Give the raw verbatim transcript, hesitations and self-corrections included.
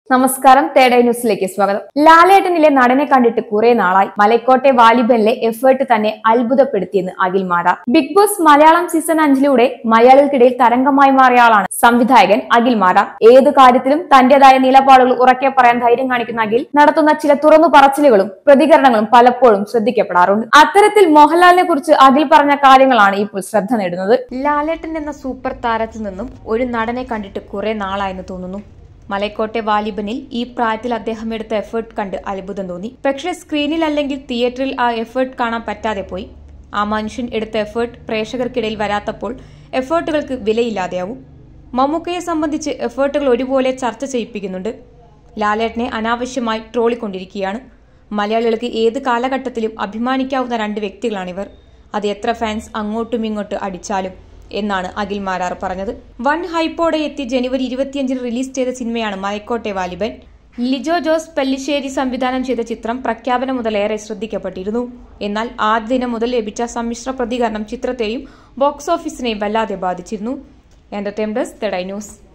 നമസ്കാരം, തേടൈ ന്യൂസിലേക്ക് സ്വാഗതം. ലാലേട്ടനിലെ നടനെ കണ്ടിട്ട് കുറെ നാളായി. മലക്കോട്ടെ വാലിബനിലെ എഫേർട്ട് തന്നെ അത്ഭുതപ്പെടുത്തിയെന്ന് Akhil Marar. Bigg Boss Malayalam season അഞ്ചിലൂടെ മലയാളികൾക്കിടയിൽ തരംഗമായി മാറിയ ആളാണ് സംവിധായകൻ അഖിൽ മാരാർ. ഏതു കാര്യത്തിലും തന്റേതായ നിലപാടുകൾ ഉറക്കെ പറയാൻ ധൈര്യം കാണിക്കുന്ന അഖിൽ നടത്തുന്ന ചില തുറന്നു പറച്ചിലുകളും പ്രതികരണങ്ങളും പലപ്പോഴും ശ്രദ്ധിക്കപ്പെടാറുണ്ട്. അത്തരത്തിൽ മോഹൻലാലിനെ കുറിച്ച് അഖിൽ പറഞ്ഞ കാര്യങ്ങളാണ് ഇപ്പോൾ ശ്രദ്ധ നേടുന്നത്. ലാലേട്ടൻ എന്ന സൂപ്പർ താരത്തിൽ നിന്നും ഒരു നടനെ കണ്ടിട്ട് കുറെ നാളായെന്ന് തോന്നുന്നു. മലക്കോട്ടെ വാലിബനിൽ ഈ പ്രായത്തിൽ അദ്ദേഹം എടുത്ത എഫേർട്ട് കണ്ട് അത്ഭുതം തോന്നി. പക്ഷേ സ്ക്രീനിൽ അല്ലെങ്കിൽ തിയേറ്ററിൽ ആ എഫേർട്ട് കാണാൻ പറ്റാതെ പോയി. ആ മനുഷ്യൻ എടുത്ത എഫേർട്ട് പ്രേക്ഷകർക്കിടയിൽ വരാത്തപ്പോൾ എഫേർട്ടുകൾക്ക് വിലയില്ലാതെയാവും. മമ്മൂക്കയെ സംബന്ധിച്ച് എഫേർട്ടുകൾ ഒരുപോലെ ചർച്ച ചെയ്യിപ്പിക്കുന്നുണ്ട്. ലാലേട്ടനെ അനാവശ്യമായി ട്രോളിക്കൊണ്ടിരിക്കുകയാണ്. മലയാളികൾക്ക് ഏത് കാലഘട്ടത്തിലും അഭിമാനിക്കാവുന്ന രണ്ട് വ്യക്തികളാണിവർ. അത് എത്ര ഫാൻസ് അങ്ങോട്ടും ഇങ്ങോട്ടും അടിച്ചാലും എന്നാണ് അഖിൽ മാരാർ പറഞ്ഞത്. വൻ ഹൈപ്പോടെ എത്തി ജനുവരി ഇരുപത്തിയഞ്ചിന് റിലീസ് ചെയ്ത സിനിമയാണ് മലക്കോട്ടെ വാലിബൻ. ലിജോ ജോസ് പെല്ലിശ്ശേരി സംവിധാനം ചെയ്ത ചിത്രം പ്രഖ്യാപനം മുതലേറെ ശ്രദ്ധിക്കപ്പെട്ടിരുന്നു. എന്നാൽ ആദ്യ ദിനം മുതൽ ലഭിച്ച സമ്മിശ്ര പ്രതികരണം ചിത്രത്തെയും ബോക്സ് ഓഫീസിനെയും വല്ലാതെ ബാധിച്ചിരുന്നു. എന്റർടൈൻമെന്റ് ഡെസ്ക്, തേടൈ ന്യൂസ്.